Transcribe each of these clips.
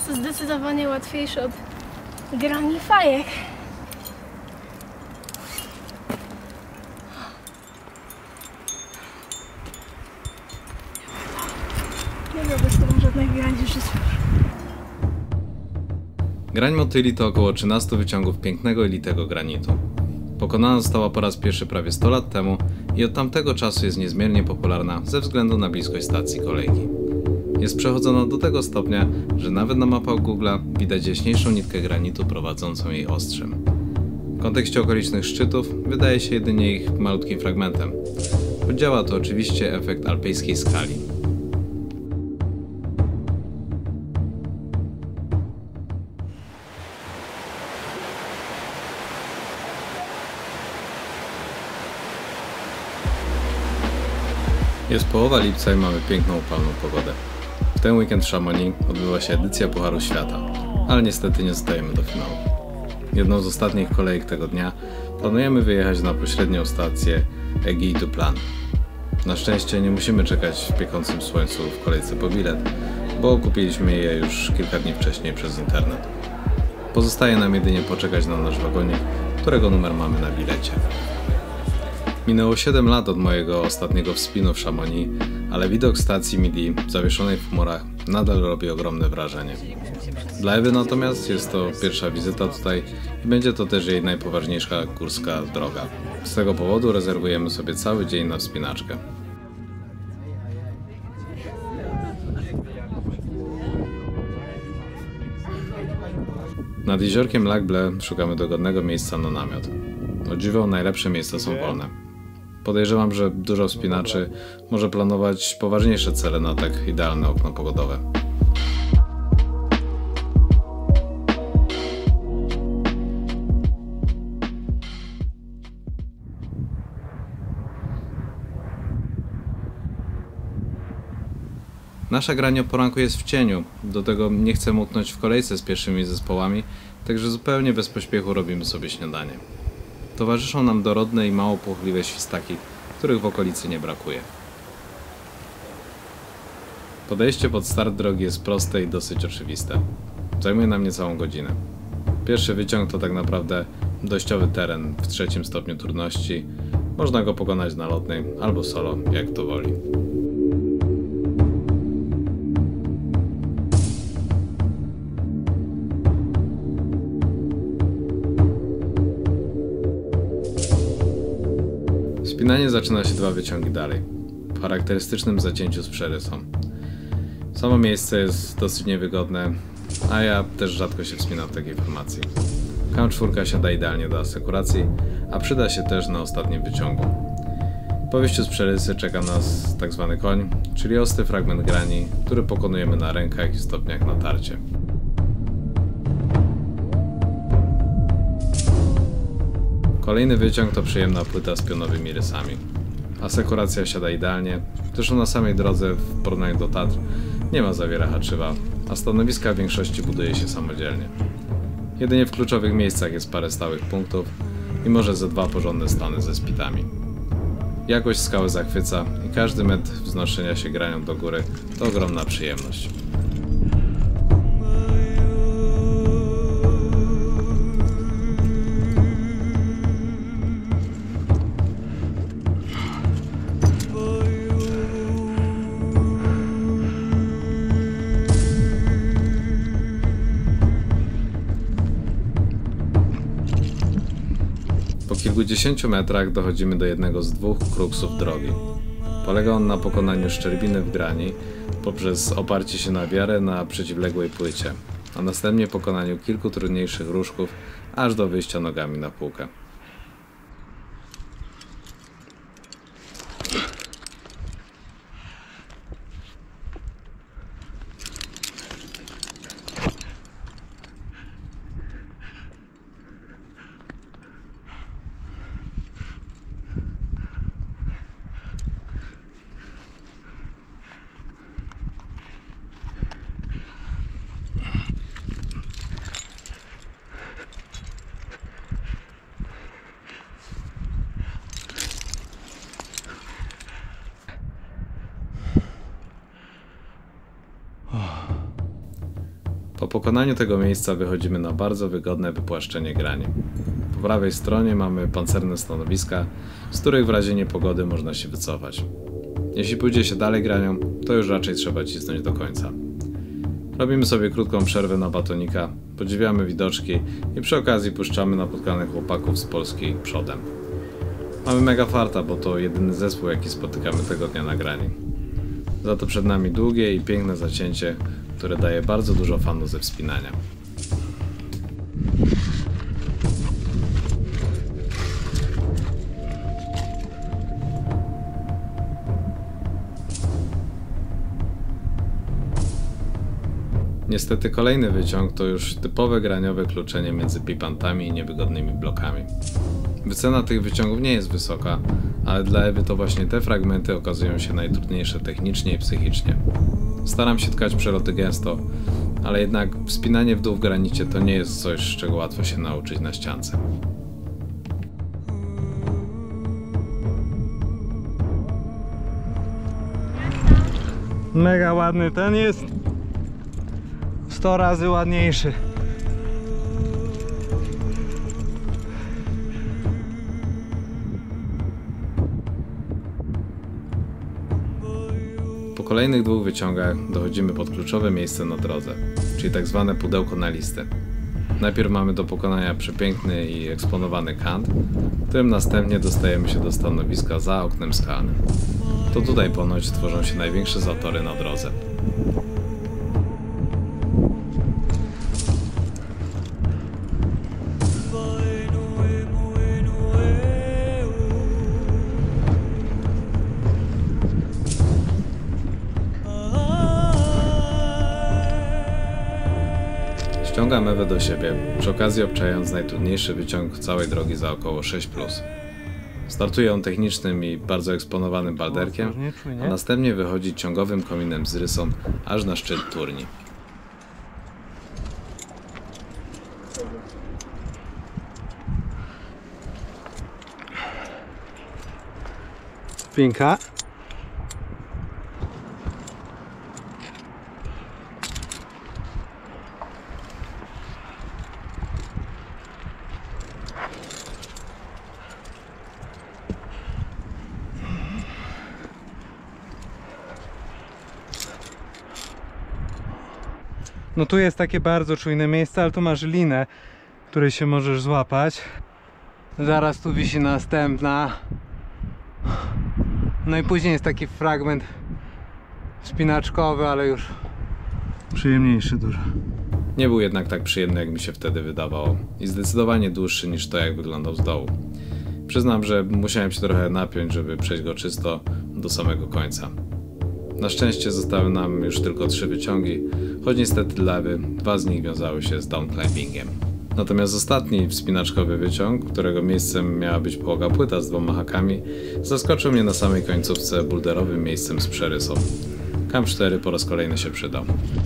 to zdecydowanie łatwiejsze od grani fajek. Nie robię sobie żadnych grań w życiu. Grań motyli to około 13 wyciągów pięknego i litego granitu. Pokonana została po raz pierwszy prawie 100 lat temu i od tamtego czasu jest niezmiernie popularna ze względu na bliskość stacji kolejki. Jest przechodzona do tego stopnia, że nawet na mapach Google'a widać jaśniejszą nitkę granitu prowadzącą jej ostrzem. W kontekście okolicznych szczytów wydaje się jedynie ich malutkim fragmentem. Działa to oczywiście efekt alpejskiej skali. Jest połowa lipca i mamy piękną upalną pogodę. W ten weekend w Chamonix odbywa się edycja Pucharu Świata, ale niestety nie zostajemy do finału. Jedną z ostatnich kolejek tego dnia planujemy wyjechać na pośrednią stację Aiguille du Plan. Na szczęście nie musimy czekać w piekącym słońcu w kolejce po bilet, bo kupiliśmy je już kilka dni wcześniej przez internet. Pozostaje nam jedynie poczekać na nasz wagonik, którego numer mamy na bilecie. Minęło 7 lat od mojego ostatniego wspinu w Chamonix, ale widok stacji Midi zawieszonej w chmurach nadal robi ogromne wrażenie. Dla Ewy natomiast jest to pierwsza wizyta tutaj i będzie to też jej najpoważniejsza górska droga. Z tego powodu rezerwujemy sobie cały dzień na wspinaczkę. Nad jeziorkiem Lac Bleu szukamy dogodnego miejsca na namiot. O dziwo najlepsze miejsca są wolne. Podejrzewam, że dużo wspinaczy może planować poważniejsze cele na tak idealne okno pogodowe. Nasza grań o poranku jest w cieniu, do tego nie chcemy utknąć w kolejce z pierwszymi zespołami, także zupełnie bez pośpiechu robimy sobie śniadanie. Towarzyszą nam dorodne i mało płochliwe świstaki, których w okolicy nie brakuje. Podejście pod start drogi jest proste i dosyć oczywiste. Zajmuje nam niecałą godzinę. Pierwszy wyciąg to tak naprawdę dojściowy teren w 3. stopniu trudności. Można go pokonać na lotnej albo solo, jak to woli. Wspinanie zaczyna się 2 wyciągi dalej, w charakterystycznym zacięciu z przerysą. Samo miejsce jest dosyć niewygodne, a ja też rzadko się wspinam w takiej formacji. K4 siada idealnie do asekuracji, a przyda się też na ostatnim wyciągu. Po wyjściu z przerysy czeka nas tzw. koń, czyli ostry fragment grani, który pokonujemy na rękach i stopniach natarcia. Kolejny wyciąg to przyjemna płyta z pionowymi rysami. Asekuracja siada idealnie, zresztą na samej drodze w porównaniu do Tatr nie ma zawiera haczywa, a stanowiska w większości buduje się samodzielnie. Jedynie w kluczowych miejscach jest parę stałych punktów i może ze 2 porządne stany ze spitami. Jakość skały zachwyca i każdy metr wznoszenia się granią do góry to ogromna przyjemność. Po kilkudziesięciu metrach dochodzimy do jednego z 2 kruksów drogi. Polega on na pokonaniu szczerbiny w grani poprzez oparcie się na wiarę na przeciwległej płycie, a następnie pokonaniu kilku trudniejszych różków aż do wyjścia nogami na półkę. Po pokonaniu tego miejsca wychodzimy na bardzo wygodne wypłaszczenie grani. Po prawej stronie mamy pancerne stanowiska, z których w razie niepogody można się wycofać. Jeśli pójdzie się dalej granią, to już raczej trzeba cisnąć do końca. Robimy sobie krótką przerwę na batonika, podziwiamy widoczki i przy okazji puszczamy napotkanych chłopaków z Polski przodem. Mamy mega farta, bo to jedyny zespół, jaki spotykamy tego dnia na grani. Za to przed nami długie i piękne zacięcie, które daje bardzo dużo fanu ze wspinania. Niestety kolejny wyciąg to już typowe graniowe kluczenie między pipantami i niewygodnymi blokami. Wycena tych wyciągów nie jest wysoka, ale dla Ewy to właśnie te fragmenty okazują się najtrudniejsze technicznie i psychicznie. Staram się tkać przeloty gęsto, ale jednak wspinanie w dół w granicie to nie jest coś, czego łatwo się nauczyć na ściance. Mega ładny, ten jest 100 razy ładniejszy. Po kolejnych dwóch wyciągach dochodzimy pod kluczowe miejsce na drodze, czyli tak zwane pudełko na listy. Najpierw mamy do pokonania przepiękny i eksponowany kant, którym następnie dostajemy się do stanowiska za oknem skalnym. To tutaj ponoć tworzą się największe zatory na drodze. Ściągam Ewę do siebie, przy okazji obczając najtrudniejszy wyciąg całej drogi za około 6+. Startuje on technicznym i bardzo eksponowanym balderkiem, a następnie wychodzi ciągowym kominem z rysą aż na szczyt turni. Pinka. No tu jest takie bardzo czujne miejsce, ale tu masz linę, której się możesz złapać. Zaraz tu wisi następna. No i później jest taki fragment wspinaczkowy, ale już przyjemniejszy dużo. Nie był jednak tak przyjemny, jak mi się wtedy wydawało i zdecydowanie dłuższy niż to, jak wyglądał z dołu. Przyznam, że musiałem się trochę napiąć, żeby przejść go czysto do samego końca. Na szczęście zostały nam już tylko 3 wyciągi, choć niestety dla Ewy 2 z nich wiązały się z downclimbingiem. Natomiast ostatni wspinaczkowy wyciąg, którego miejscem miała być płoga płyta z 2 hakami, zaskoczył mnie na samej końcówce bulderowym miejscem z przerysą. Kamp 4 po raz kolejny się przydał.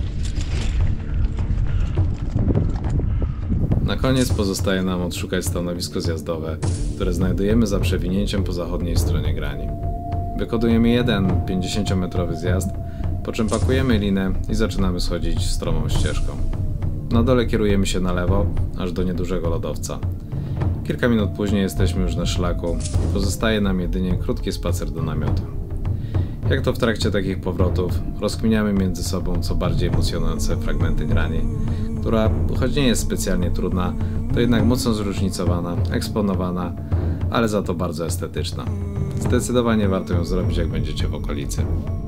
Na koniec pozostaje nam odszukać stanowisko zjazdowe, które znajdujemy za przewinięciem po zachodniej stronie grani. Wykodujemy jeden 50-metrowy zjazd, po czym pakujemy linę i zaczynamy schodzić stromą ścieżką. Na dole kierujemy się na lewo, aż do niedużego lodowca. Kilka minut później jesteśmy już na szlaku i pozostaje nam jedynie krótki spacer do namiotu. Jak to w trakcie takich powrotów, rozkminiamy między sobą co bardziej emocjonujące fragmenty grani, która, choć nie jest specjalnie trudna, to jednak mocno zróżnicowana, eksponowana, ale za to bardzo estetyczna. Zdecydowanie warto ją zrobić, jak będziecie w okolicy.